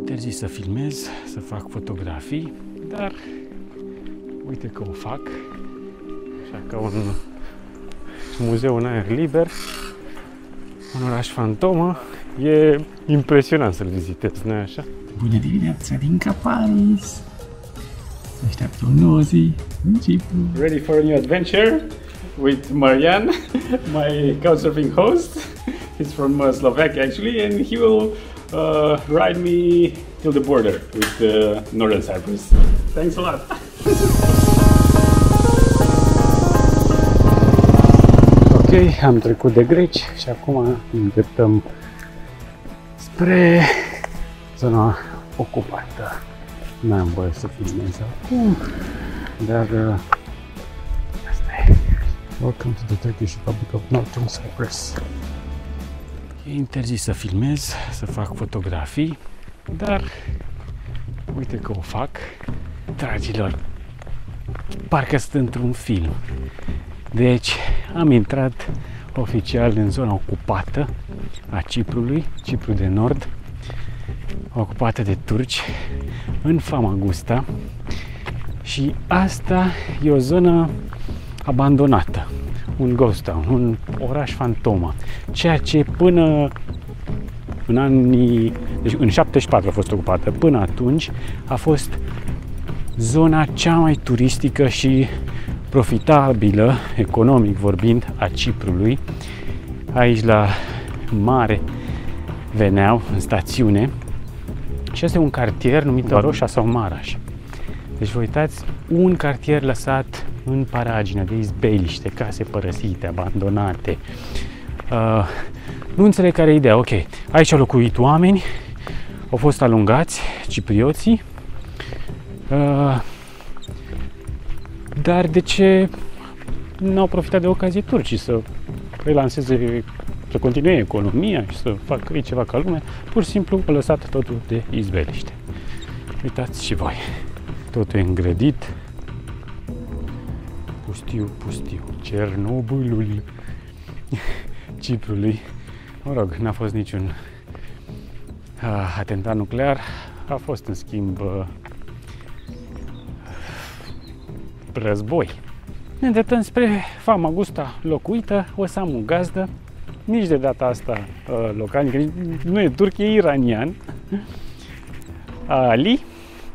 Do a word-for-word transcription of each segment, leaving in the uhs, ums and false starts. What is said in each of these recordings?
interzis să filmez, să fac fotografii, dar uite că o fac. Așa că un muzeu în aer liber, un oraș fantomă, e impresionant să-l vizitez, nu-i așa? Bună dimineața din Caparis! Se așteaptă o nouă zi în Cipru. Ready for a new adventure with Marian, my couchsurfing host. He's from uh, Slovakia actually, and he will uh, ride me till the border with uh, Northern Cyprus. Thanks a lot! Ok, am trecut de greci și acum ne îndreptăm spre zona ocupată. N-am voie să filmez acum, dar uh, asta e. Welcome to the Turkish Republic of Northern Cyprus. E interzis să filmez, să fac fotografii, dar uite că o fac. Dragilor, parcă sunt într-un film. Deci am intrat oficial în zona ocupată a Ciprului, Cipru de Nord, ocupată de turci, în Famagusta, și asta e o zonă abandonată, un ghost town, un oraș fantomă, ceea ce până în anii, deci în șaptezeci și patru a fost ocupată, până atunci a fost zona cea mai turistică și profitabilă, economic vorbind, a Ciprului. Aici la mare veneau în stațiune și este un cartier numit Varoșa sau Maraș. Deci vă uitați, un cartier lăsat în paragină de izbeliște, case părăsite, abandonate. Uh, nu înțeleg care e ideea. Ok, aici au locuit oameni, au fost alungați ciprioții, uh, dar de ce n-au profitat de ocazie turcii să relanseze, să continue economia și să facă ei ceva ca lume? Pur și simplu au lăsat totul de izbeliște. Uitați și voi, totul e îngrădit. Pustiu, pustiu, Cernobâlul Ciprului. Mă rog, n-a fost niciun uh, atentat nuclear, a fost în schimb uh, război. Ne îndreptăm spre Famagusta locuită, o să am un gazdă, nici de data asta uh, localnic, nu e turc, e iranian, Ali,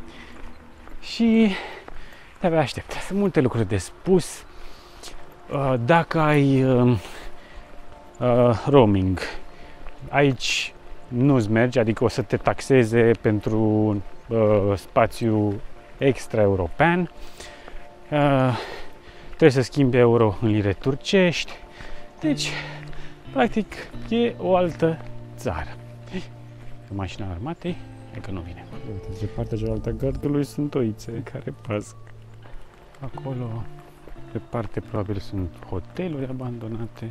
și de-abia aștept. Sunt multe lucruri de spus. Uh, dacă ai uh, uh, roaming, aici nu-ți merge, adică o să te taxeze pentru uh, spațiu extra-european. Uh, trebuie să schimbi euro în lire turcești. Deci, practic, e o altă țară. Mașina armatei, e că nu vine. Uite, de partea cealaltă a gardului sunt oițe care pasc. Acolo, pe parte, probabil sunt hoteluri abandonate.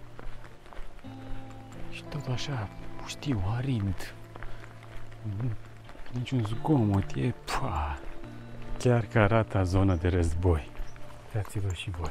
Și tot așa, pustiu, arid. Niciun zgomot, e... Pua, chiar că arată zonă de război. Uitați-vă și voi.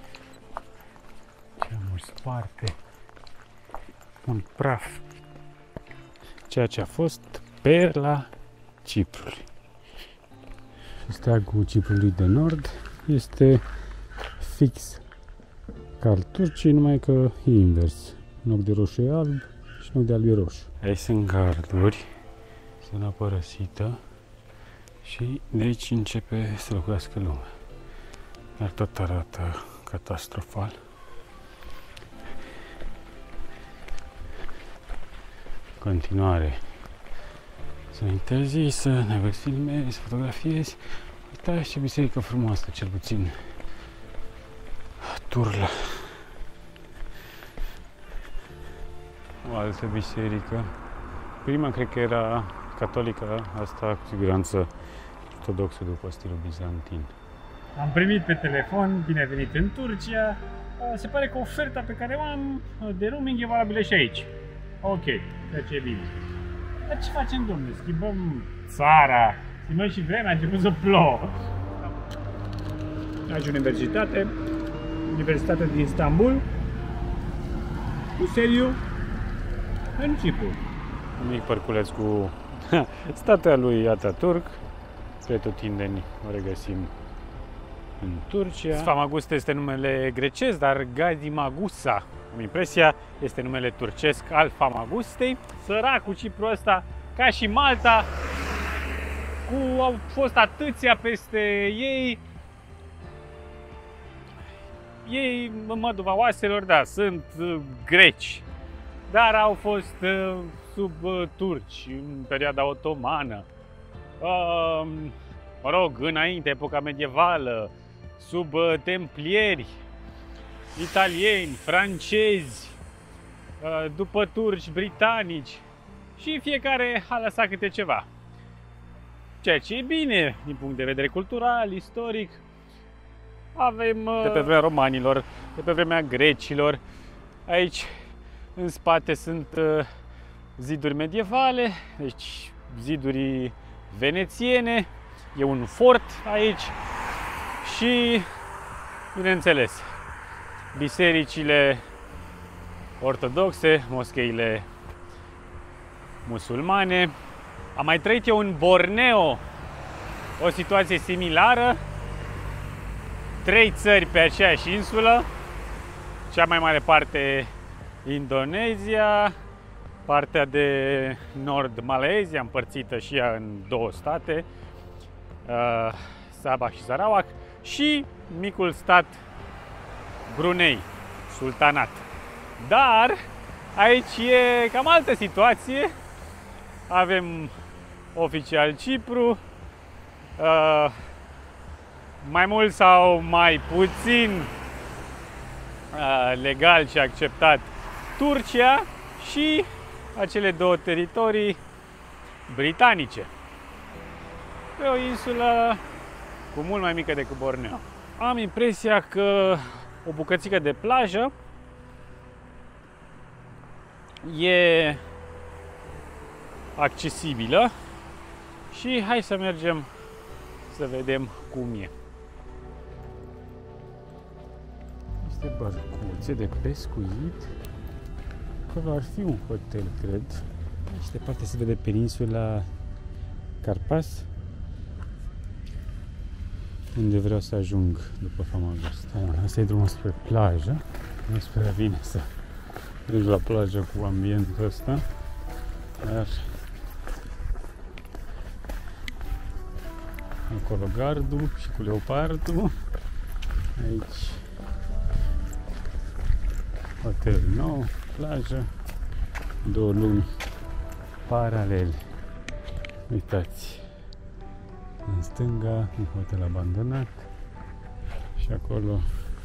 Geamuri sparte. Un praf. Ceea ce a fost perla Ciprului. Steagul Ciprului de Nord este fix ca al Turciei, numai că e invers. În loc de roșu e alb și în loc de alb e roșu. Aici sunt garduri, zona părăsită, și de aici începe să locuiască lumea. Dar tot arată catastrofal. Continuare. Sunt interzisă, n-ai voie să filmezi, să fotografiezi. Uitați ce biserică frumoasă, cel puțin Turla. O altă biserică. Prima cred că era catolică, asta cu siguranță ortodoxă după stilul bizantin. Am primit pe telefon, bine venit în Turcia. Se pare că oferta pe care o am de roaming e valabilă și aici. Ok, ceea ce e bine. Dar ce facem, domnule? Schimbăm țara, schimbăm și vremea, a început să plouă. Aici universitate, Universitatea din Istanbul, cu seriu, în Cipru. Un mic parculeț cu Statuia lui Ataturk, pretutindeni o regăsim în Turcia. Sfamagusta este numele grecesc, dar Gadimagusa, am impresia, este numele turcesc al Famagustei. Săracul Cipru ăsta, ca și Malta, cu, au fost atâția peste ei. Ei, în măduva oaselor, da, sunt uh, greci, dar au fost uh, sub uh, turci în perioada otomană, uh, mă rog, înainte, epoca medievală, sub uh, templieri, italieni, francezi, uh, după turci, britanici, și fiecare a lăsat câte ceva. Ceea ce e bine din punct de vedere cultural, istoric. Avem uh, de pe vremea romanilor, de pe vremea grecilor. Aici în spate sunt uh, ziduri medievale, deci ziduri venețiene. E un fort aici și, bineînțeles, bisericile ortodoxe, moscheile musulmane. Am mai trăit eu în Borneo o situație similară. Trei țări pe aceeași insulă, cea mai mare parte Indonezia, partea de nord Malezia, împărțită și ea în două state, uh, Sabah și Sarawak, și micul stat Brunei, sultanat. Dar aici e cam altă situație. Avem oficial Cipru, uh, mai mult sau mai puțin uh, legal și acceptat Turcia și acele două teritorii britanice, pe o insulă cu mult mai mică decât Borneo. Am impresia că o bucățică de plajă e accesibilă și hai să mergem să vedem cum e. Niște bărcuțe de pescuit. Acolo ar fi un hotel, cred. Aici departe se vede peninsula Carpas, unde vreau să ajung după Famagusta. Asta e drumul spre plajă. Nu spre bine să mergi la plajă cu ambientul ăsta, dar acolo gardul și cu leopardul. Aici hotel nou, plajă, două lumi paralele. Uitați, în stânga un hotel abandonat și acolo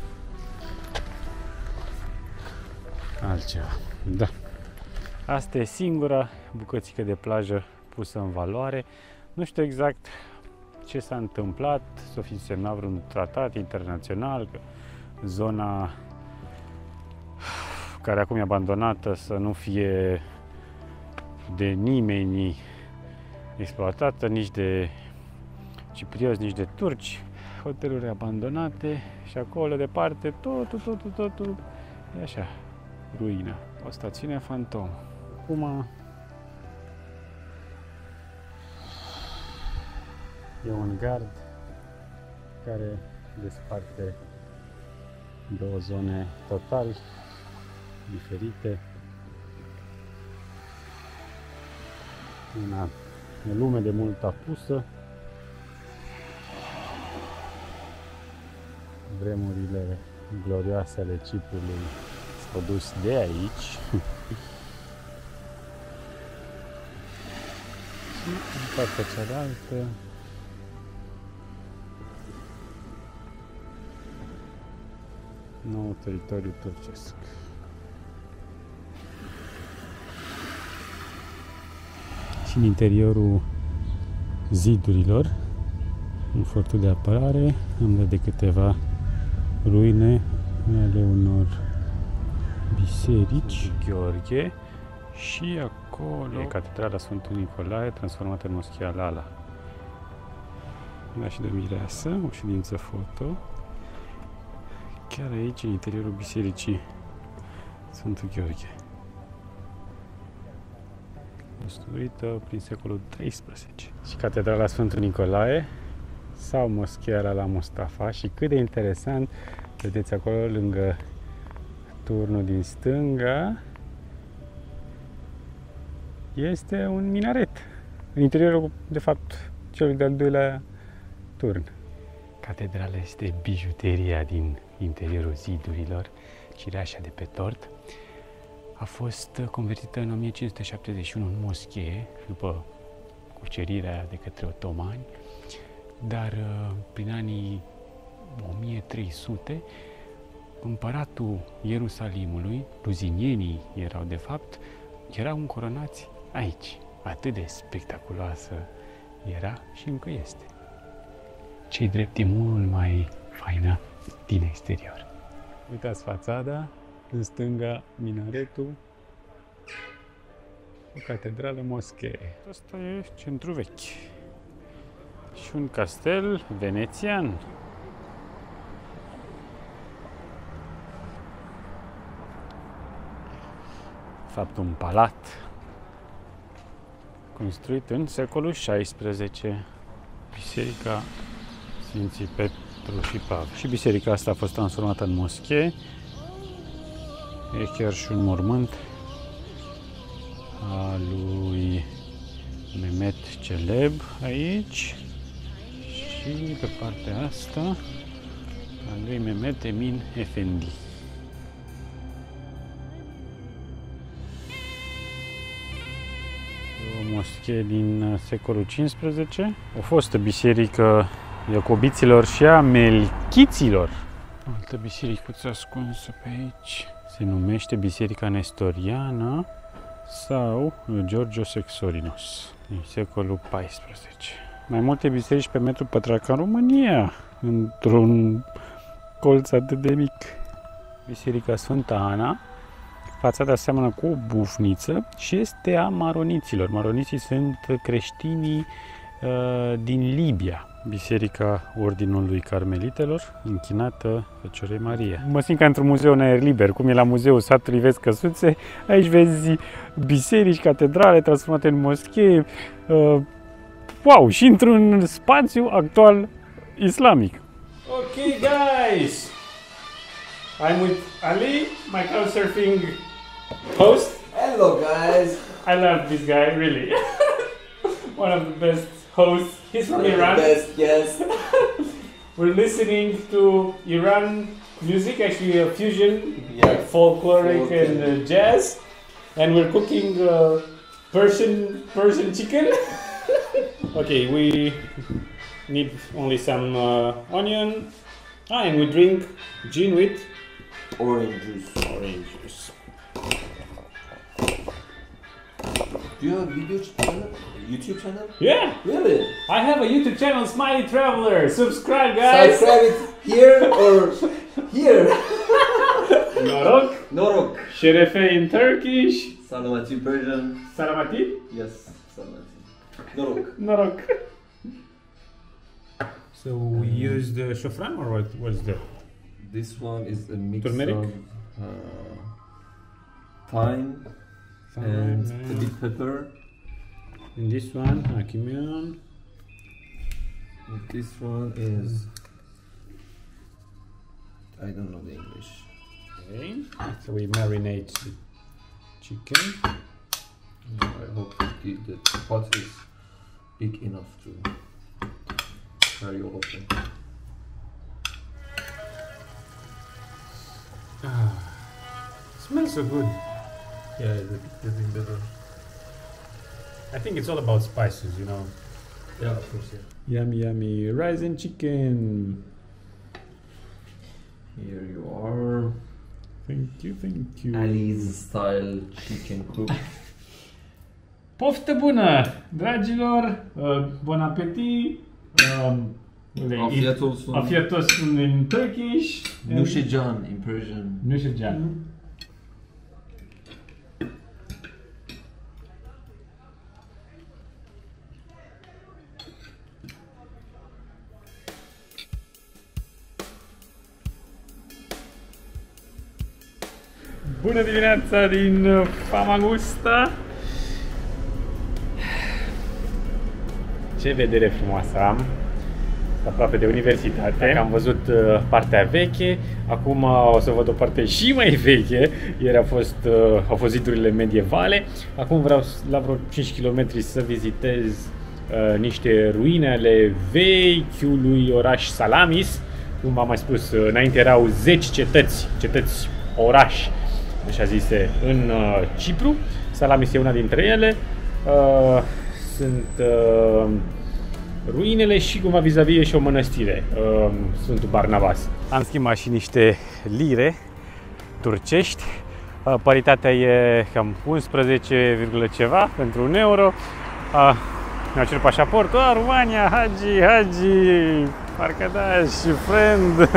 altceva. Da, asta e singura bucățică de plajă pusă în valoare. Nu știu exact ce s-a întâmplat, s-o fi semnat vreun tratat internațional, că zona care acum e abandonată să nu fie de nimeni exploatată, nici de ciprioți, nici de turci. Hoteluri abandonate și acolo departe totul, totul, totul e așa, ruina, o stațiune fantomă. Acum e un gard care desparte două zone total diferite. Una e lume de mult apusă, vremurile glorioase ale Ciprului s-au dus de aici. Și în partea cealaltă nou teritoriu turcesc. Și în interiorul zidurilor, în fortul de apărare, am dat de câteva ruine ale unor biserici. Gheorghe și acolo e catedrala Sfântul Nicolae, transformată în moschea Lala. Da, și de mireasă, o ședință foto. Chiar aici, în interiorul bisericii Sfântul Gheorghe. construită prin secolul treisprezece. Și Catedrala Sfântul Nicolae sau Moscheea la Mustafa. Și cât de interesant, vedeți acolo lângă turnul din stânga este un minaret în interiorul, de fapt, celui de-al doilea turn. Catedrala este bijuteria din interiorul zidurilor, cireașa de pe tort. A fost convertită în o mie cinci sute șaptezeci și unu în moschee, după cucerirea de către otomani, dar prin anii o mie trei sute, împăratul Ierusalimului, luzinienii erau de fapt, erau încoronați aici. Atât de spectaculoasă era și încă este. Ce-i drept e mult mai faină din exterior. Uitați fațada, în stânga minaretul, o catedrală moschee. Asta e centru vechi. Și un castel venețian. De fapt, un palat construit în secolul șaisprezece. Biserica Sfinții Petru și Pavel. Și biserica asta a fost transformată în moschee. E chiar și un mormânt al lui Mehmet Celeb aici. Și pe partea asta al lui Mehmet Emin Efendi. O moschee din secolul cincisprezece. O fostă biserică iacobiților și a melchiților. Altă bisericuță ascunsă pe aici. Se numește Biserica Nestoriană sau Georgios Exorinos din secolul paisprezece. Mai multe biserici pe metru pătrat ca în România, într-un colț atât de mic. Biserica Sfânta Ana, fațada seamănă cu o bufniță și este a maroniților. Maroniții sunt creștinii uh, din Libia. Biserica Ordinului Carmelitelor, închinată Fecioarei Maria. Mă simt ca într-un muzeu în aer liber, cum e la Muzeul Satului, vezi căsuțe, aici vezi biserici, catedrale transformate în moschee. Uh, wow! Și într-un spațiu actual islamic. Ok, guys! I'm with Ali, my couchsurfing host. Hello, guys! I love this guy, really. One of the best hosts. He's from One of Iran. the best, yes. We're listening to Iran music, actually a fusion, Yeah. like folkloric Folk and and- uh, jazz. And we're cooking uh, Persian Persian chicken. Okay, we need only some uh, onion. Ah, and we drink gin with Orange juice. orange juice. Do you have a video channel? YouTube channel? Yeah, Really? I have a YouTube channel, Smiley Traveler. Subscribe, guys. Subscribe it here or here. Noroc. Norok. Şerefe in Turkish. Salamati Persian. Salamati. Yes, Salamati. Norok. Noroc. So we used uh, shofran or what was that? This one is a mix Turmeric? of uh, thyme and a bit pepper. And this one, akimian. And this one is, I don't know the English. Okay. So we marinate the chicken. I hope the, the pot is big enough to carry all of them. Ah, smells so good. Yeah, it's getting better. I think it's all about spices, you know. Yeah, of course, yeah. Yummy, yummy rice and chicken. Here you are. Thank you, thank you. Ali's style chicken cook. Poftă bună, dragilor! Uh, bon appetit! Um, Afiyet olsun. Afiyet olsun in Turkish. Nushejan in Persian. Nushejan. Bună dimineața din Famagusta! Ce vedere frumoasă am! Aproape de universitate. Am văzut uh, partea veche, acum o să văd o parte și mai veche. Ieri a fost, uh, au fost zidurile medievale. Acum vreau la vreo cinci kilometri să vizitez uh, niște ruine ale vechiului oraș Salamis. Cum v-am mai spus, uh, înainte erau zece cetăți, cetăți oraș, așa zise, în uh, Cipru. Salamis e una dintre ele. Uh, sunt uh, ruinele și cumva vis-a-vis e și o mănăstire, uh, Sfântul Barnabas. Am schimbat și niște lire turcești. Uh, paritatea e cam unsprezece, ceva pentru un euro. Uh, mi-au cerut pașaportul. Ah, România, Hagi, Hagi, Arcadaș, friend.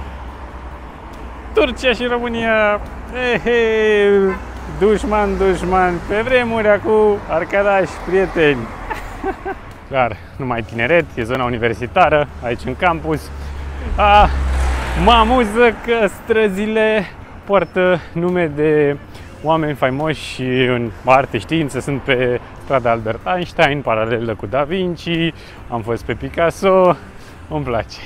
Turcia și România. He, he, dușman, dușman. Pe vremuri acum, Arcadaș, prieteni. Clar, numai tineret, e zona universitară, aici în campus. A, mă amuză că străzile poartă nume de oameni faimoși și în arte, știință. Sunt pe strada Albert Einstein, paralelă cu Da Vinci, am fost pe Picasso, îmi place.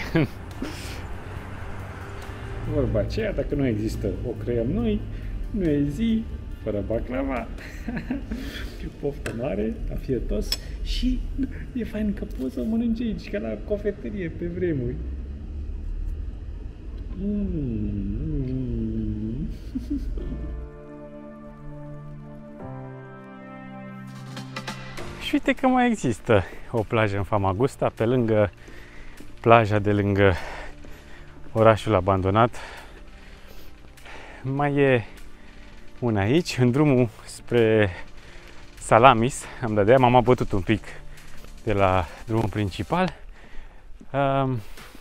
Vorba aceea, dacă nu există, o creăm noi, nu e zi fără baclava. Poftă mare, afietos și e fain că poți să mănânci aici, ca la cofetărie pe vremuri. Mm. Și uite că mai există o plajă în Famagusta, pe lângă plaja de lângă orașul abandonat. Mai e una aici, în drumul spre Salamis. Am dat de aia, m-am abătut un pic de la drumul principal. Um,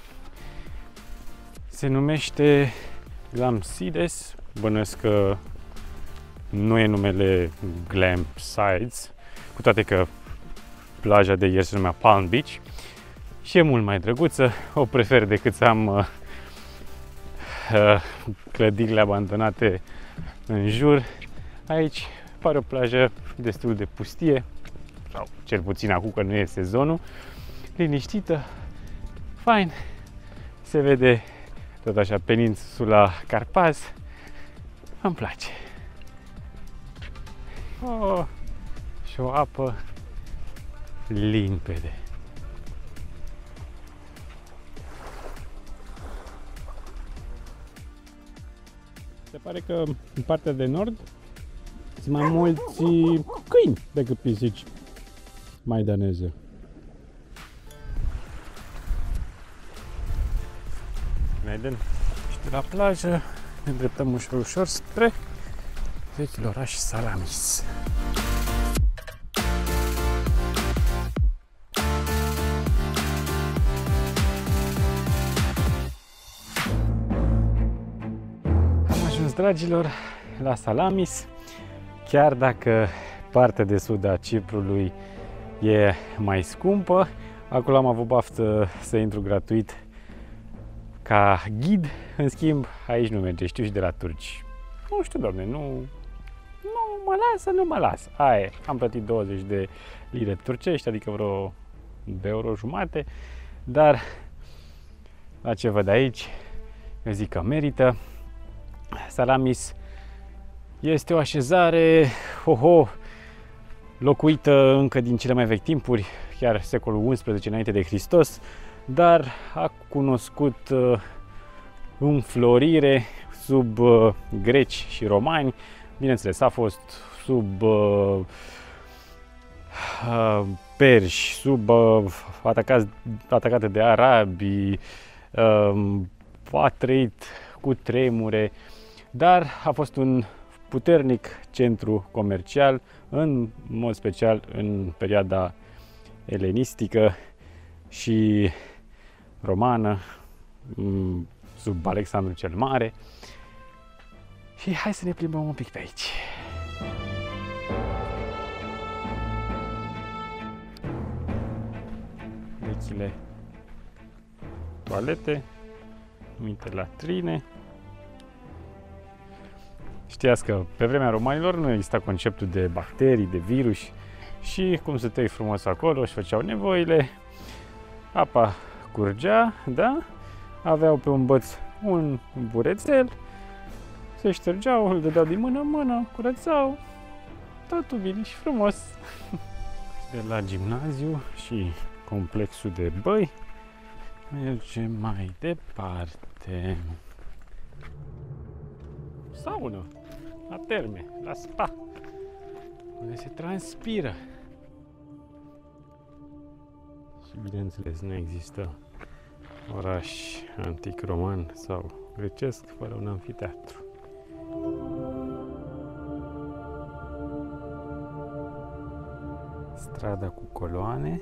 se numește Glamsides, bănuiesc că nu e numele Glam Sides, cu toate că plaja de ieri se numea Palm Beach și e mult mai drăguță. O prefer decât să am uh, uh, clădirile abandonate în jur. Aici pare o plajă destul de pustie, sau cel puțin acum că nu e sezonul, liniștită, fain, se vede tot așa peninsula Carpaz, îmi place. Oh, și o apă limpede. Se pare că în partea de nord sunt mai mulți câini decât pisici maidaneze. Vedem și de la plajă ne îndreptăm ușor, ușor spre vechiul oraș Salamis. Am ajuns, dragilor, la Salamis. Chiar dacă partea de sud a Ciprului e mai scumpă, acolo am avut baftă să intru gratuit ca ghid. În schimb, aici nu merge, știu și de la turci. Nu știu, doamne, nu, nu mă lasă, nu mă lasă. Aia e, am plătit douăzeci de lire turcești, adică vreo de euro jumate, dar la ce văd aici, eu zic că merită. Salamis este o așezare, ho-ho, locuită încă din cele mai vechi timpuri, chiar secolul unsprezece înainte de Hristos, dar a cunoscut uh, înflorire sub uh, greci și romani. Bineînțeles, a fost sub uh, uh, perși, sub uh, atacați, atacate de arabi, uh, a trăit cu tremure, dar a fost un puternic centru comercial, în mod special în perioada elenistică și romană, sub Alexandru cel Mare. Și hai să ne plimbăm un pic pe aici. Vechile toalete, numite latrine. Știați că pe vremea romanilor nu exista conceptul de bacterii, de virus, și cum stăteai frumos acolo și făceau nevoile, apa curgea, da? Aveau pe un băț un burețel, se ștergeau, îl dădeau din mână în mână, curățau, totul bine și frumos. De la gimnaziu și complexul de băi, mergem mai departe. Saună, la terme, la spa, unde se transpiră. Și bineînțeles, nu există oraș antic roman sau grecesc fără un amfiteatru. Strada cu coloane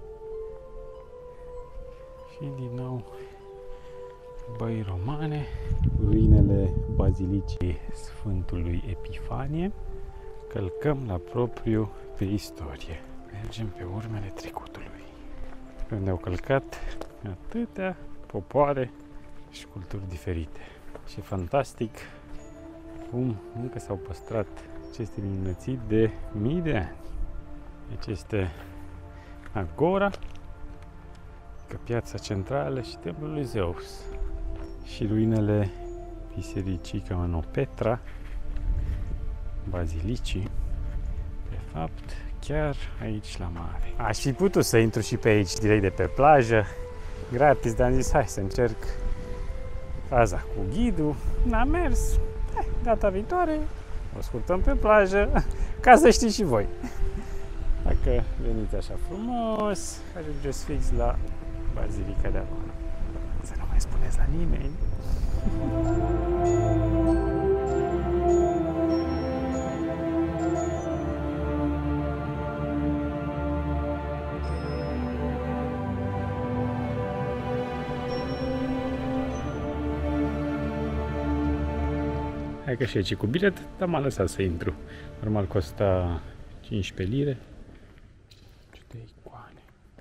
și din nou băi romane, ruinele Bazilicii Sfântului Epifanie. Călcăm la propriu pe istorie. Mergem pe urmele trecutului, pe unde au călcat atâtea popoare și culturi diferite. Și fantastic cum încă s-au păstrat aceste minunății de mii de ani. Deci este Agora, că piața centrală și templul lui Zeus și ruinele bisericii Camanopetra, Bazilicii, de fapt chiar aici la mare. Aș fi putut să intru și pe aici direct de pe plajă, gratis, dar am zis hai să încerc faza cu ghidul. N-a mers, hai, data viitoare o scurtăm pe plajă, ca să știți și voi. Dacă veniți așa frumos, ajungeți fix la Bazilica de acolo. Să nu mai spuneți la nimeni. Hai că și aici cu bilet, dar m-a lăsat să intru. Normal costa cincisprezece lire. Ce icoane.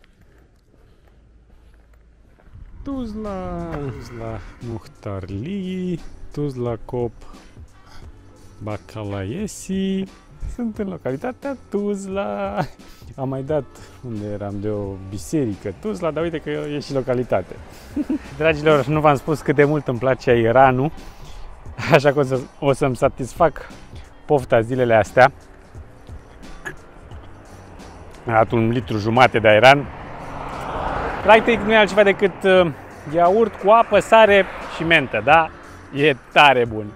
Tuzla, Tuzla Muhtarli, Tuzla Cop Bacalaiesi. Sunt în localitatea Tuzla. Am mai dat unde eram de o biserică Tuzla, dar uite că e și localitate. Dragilor, nu v-am spus cât de mult îmi place airanul, așa că o, să, o să-mi satisfac pofta zilele astea. Am dat un litru jumate de airan. Practic nu e altceva decât uh, iaurt cu apă, sare și mentă, da? E tare bun.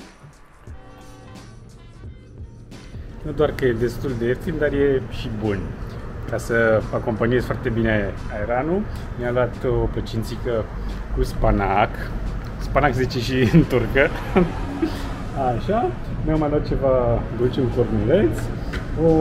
Nu doar că e destul de ieftin, dar e și bun. Ca să acompaniez foarte bine airanul, mi-am luat o plăcințică cu spanac. Spanac se zice și în turcă. Așa. Mi-am mai luat ceva dulce, un cornuleț. O...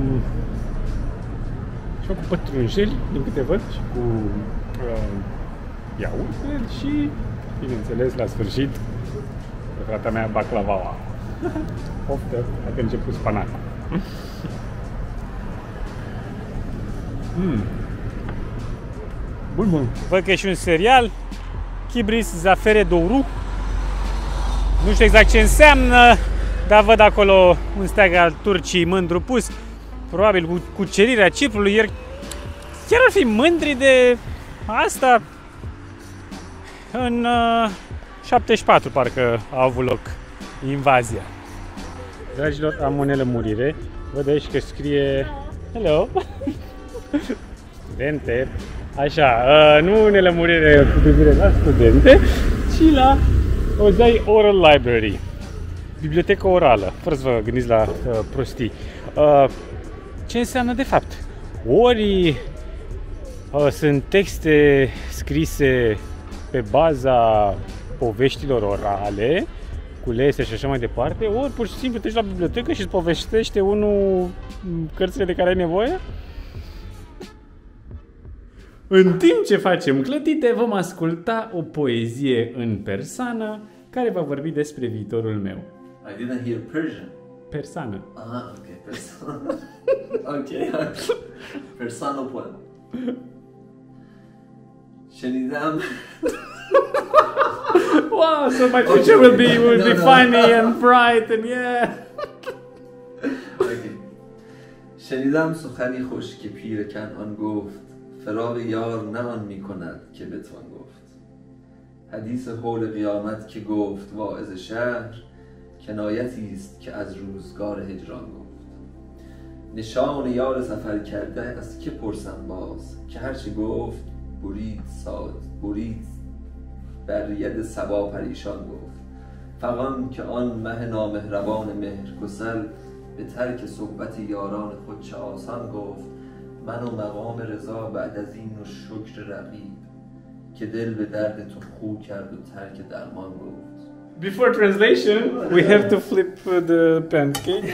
ceva cu pătrunjeli, din câte văd, și cu uh, iaurt și, bineînțeles, la sfârșit, pe frata mea, baclavaua. Poftă, dacă încep cu spanac. Mm. Bun, bun. Văd că e și un serial, Kibris Zafere Douru. Nu știu exact ce înseamnă, dar văd acolo un steag al Turciei mândru pus. Probabil cu cucerirea Ciprului. Iar chiar ar fi mândri de asta. În uh, șaptezeci și patru parcă a avut loc invazia. Dragilor, am o nelămurire. Văd aici că scrie hello. Studente. Așa, uh, nu nelămurire cu privire la studente, ci la Ozai Oral Library. Bibliotecă orală. Fără să vă gândiți la uh, prostii. Uh, ce înseamnă de fapt? Ori uh, sunt texte scrise pe baza poveștilor orale, culese și așa mai departe, ori pur și simplu treci la bibliotecă și îți povestește unul cărțile de care ai nevoie? În timp ce facem clătite, vom asculta o poezie în persană care va vorbi despre viitorul meu. I didn't hear Persian. Persană. Ah, ok, persană. Ok, persană poem. شنیدم. Wow, so my future will be will be funny and bright and yeah. Okay. شنیدم سخنی خوش که پیر کنعان گفت فراق یار نه آن می کند که بتوان گفت. حدیث حول قیامت که گفت واعظ شهر کنایتی است که از روزگار هجران گفت. نشان یار سفر کرده از که پرسم باز که هرچی گفت برید ساد برید بر ید صبا پریشان گفت. فغان که آن مه نامهربان مهرگسل به ترک صحبت یاران خود چه آسان گفت. من و مقام رضا بعد از این و شکر رقیب که دل به درد تو خو کرد و ترک درمان گفت. Before translation, we have to flip the pancake.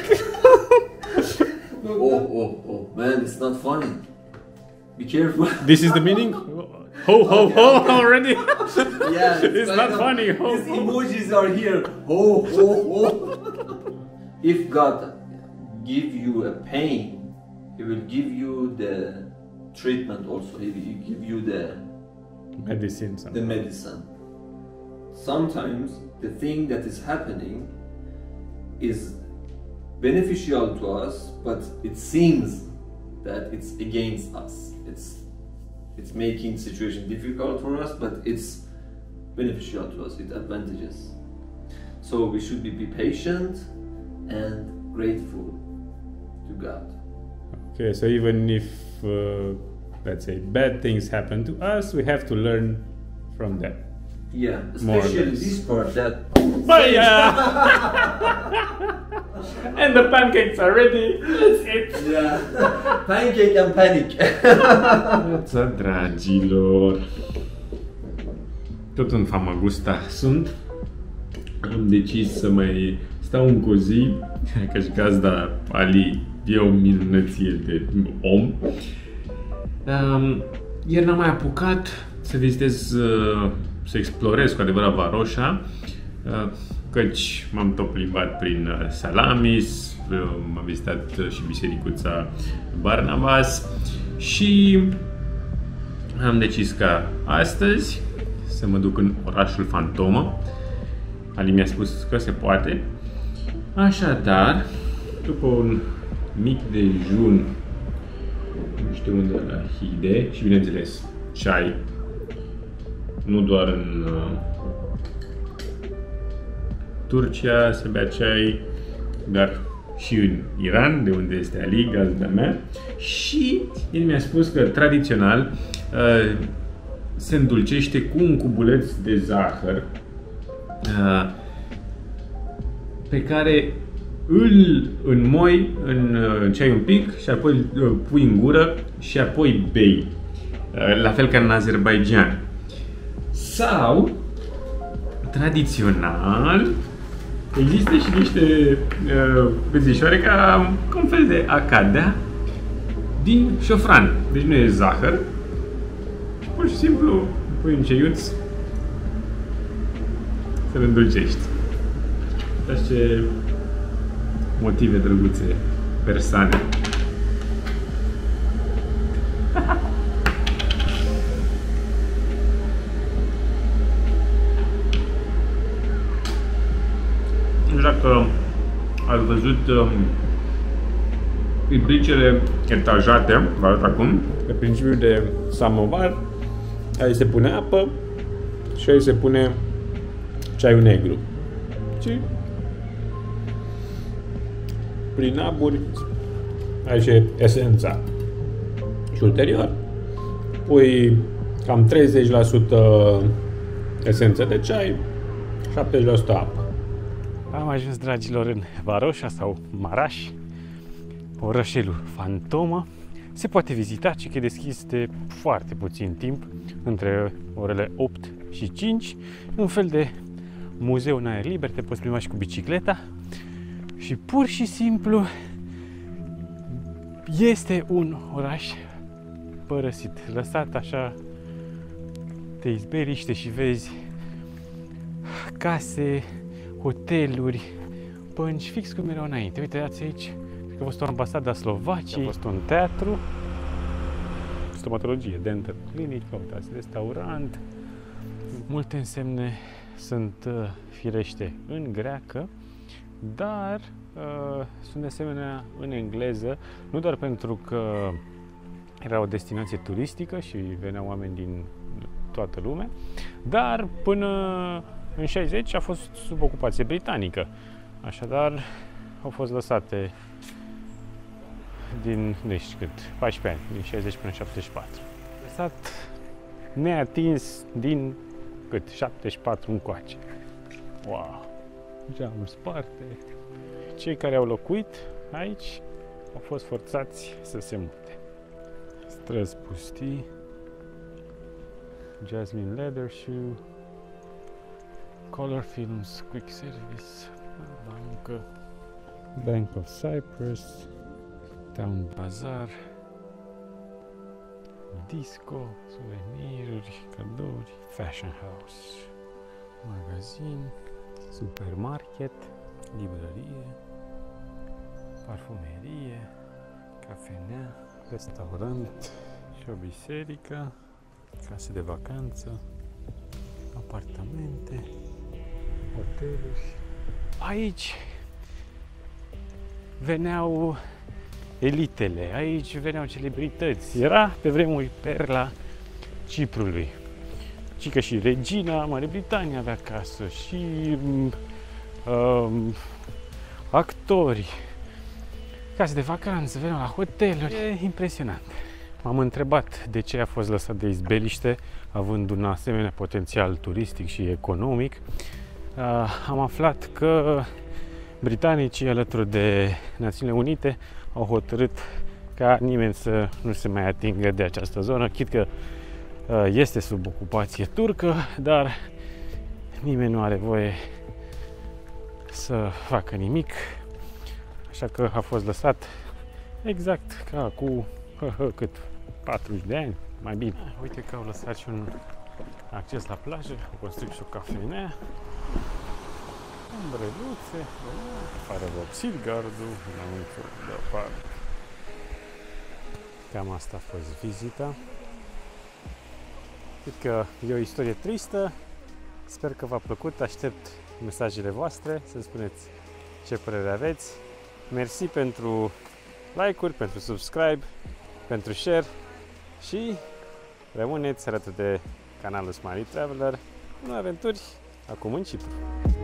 Oh, oh, oh, man, it's not funny. Be careful. This is the meaning? Ho, ho, ho, already? Yeah, it's, It's not of- funny. Ho, These ho. emojis are here. Ho, ho, ho. If God give you a pain, He will give you the treatment also. He will give you the Medicine. the medicine. Sometimes the thing that is happening is beneficial to us, but it seems that it's against us. It's it's making situation difficult for us, but it's beneficial to us. It advantages. So we should be, be patient and grateful to God. Okay, so even if, uh, let's say, bad things happen to us, we have to learn from that. Yeah, More or especially less. this part that. Oh, yeah! And the pancakes are ready. That's it. Yeah, pancake and panic. Viața, dragilor! Tot în Famagusta sunt. Am decis să mai stau încă o zi, că și gazda Ali e o minunăție de om. Um, ieri n-am mai apucat să vizitez, uh, să explorez cu adevărat Varoșa, uh, căci m-am tot plimbat prin uh, Salamis, uh, am vizitat uh, și bisericuța Barnabas și am decis ca astăzi să mă duc în orașul fantomă. Ali mi-a spus că se poate. Așadar, după un mic dejun, nu știu unde, la Hide, și bineînțeles ceai, nu doar în uh, Turcia se bea ceai, dar și în Iran, de unde este Ali, gazda mea, și el mi-a spus că tradițional uh, se îndulcește cu un cubuleț de zahăr uh, pe care îl înmoi în uh, ceai un pic și apoi îl pui în gură și apoi bei, uh, la fel ca în Azerbaijan. Sau, tradițional, există și niște uh, bețișoare ca un fel de acadea din șofran. Deci nu e zahăr, pur și simplu pui un ceiuț să-l îndulcești. Uitați ce motive drăguțe persane. Nu știu dacă ați văzut um, ibricele etajate, vă arăt acum, pe principiu de samovar. Aici se pune apă și aici se pune ceaiul negru. Și prin aburi, aici e esența. Și ulterior pui cam treizeci la sută esență de ceai, șaptezeci la sută apă. Am ajuns, dragilor, în Varoșa sau Maraș, orășelul fantomă. Se poate vizita, ci că e deschis de foarte puțin timp, între orele opt și cinci, un fel de muzeu în aer liber, te poți plimba și cu bicicleta și pur și simplu este un oraș părăsit, lăsat așa, te izberiște și vezi case, hoteluri, bănci, fix cum erau înainte. Uite, dați aici, cred că a fost o ambasadă a Slovaciei, a fost un teatru, stomatologie, dental clinic, uitați, restaurant. Multe însemne sunt firește în greacă, dar uh, sunt de asemenea în engleză, nu doar pentru că era o destinație turistică și veneau oameni din toată lumea, dar până în șaizeci a fost sub ocupație britanică. Așadar, au fost lăsate din, nu știu cât, paisprezece ani, din șaizeci până în șaptezeci și patru. Lăsat neatins din cât, șaptezeci și patru încoace. Wow! Geamuri sparte. Cei care au locuit aici au fost forțați să se mute. Străzi pustii. Jasmine Leather Shoe. Color Films Quick Service. Bancă. Bank of Cyprus. Town Bazaar. Disco. Suveniruri. Cadouri. Fashion House. Magazin. Supermarket. Librărie. Parfumerie. Cafenea. Restaurant. Și o biserică. Case de vacanță. Apartamente. Hoteluri. Aici veneau elitele, aici veneau celebrități. Era pe vremuri perla Ciprului. Cică și regina Marii Britanii avea casă și um, actori, case de vacanță, veneau la hoteluri. E impresionant. M-am întrebat de ce a fost lăsat de izbeliște, având un asemenea potențial turistic și economic. Uh, am aflat că britanicii, alături de Națiunile Unite, au hotărât ca nimeni să nu se mai atingă de această zonă, chit că uh, este sub ocupație turcă, dar nimeni nu are voie să facă nimic, așa că a fost lăsat exact ca cu hă, hă, cât patruzeci de ani, mai bine. Uite că au lăsat și un acces la plajă, au construit și o cafenea, umbreluțe, afară vopsit gardul, înăuntru leopard. Cam asta a fost vizita. Cred că e o istorie tristă, sper că v-a plăcut, aștept mesajele voastre, să-mi spuneți ce părere aveți. Mersi pentru like-uri, pentru subscribe, pentru share și rămâneți alături de canalul Smiley Traveler în aventuri acum în Cipru.